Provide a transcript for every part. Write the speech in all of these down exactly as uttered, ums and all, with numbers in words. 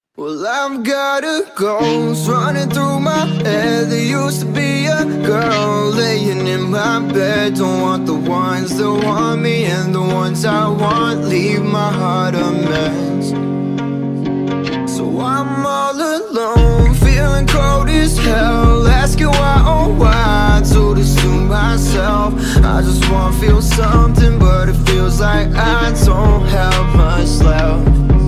Well, I've got a ghost running through my head. There used to be a girl laying in my bed. Don't want the ones that want me, and the ones I want leave my heart a mess. So I'm all alone, feeling cold as hell, asking why, oh why I do this to myself. I just wanna feel something, but it feels like I don't have much left.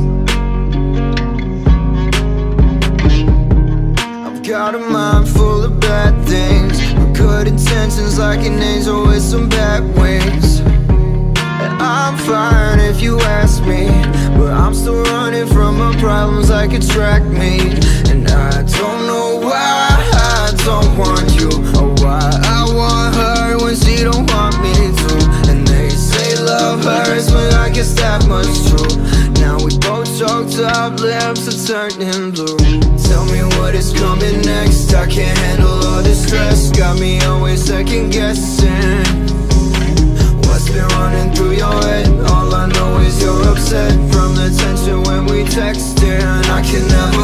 Got a mind full of bad things, with good intentions like an angel with some bad wings. And I'm fine if you ask me, but I'm still running from my problems like it track me. And I don't know why I don't want you, or why I want her when she don't want me to. And they say love hurts, but I guess that much true. Now we both choked up, lips are turning blue. Tell me what is coming next, I can't handle all this stress. Got me always second guessing what's been running through your head. All I know is you're upset from the tension when we texting. I can never